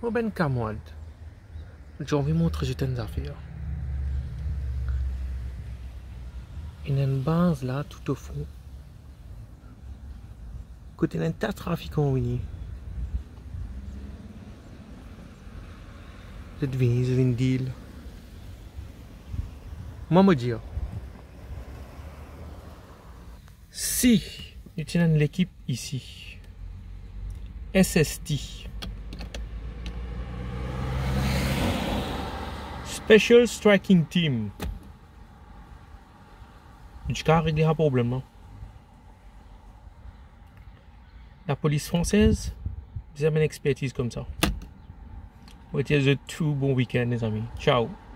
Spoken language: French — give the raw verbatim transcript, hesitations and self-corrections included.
Moi ben camarade. J'ai envie de montrer certaines affaires. Il y a une base là tout au fond. Côté d'un tas de trafic en ligne. C'est venu, c'est une deal. Moi me dire. Si nous tenons l'équipe ici. S S T. Special Striking Team. Tu peux régler un problème. La police française, vous avez une expertise comme ça. Vous êtes tout bon week-end, les amis. Ciao.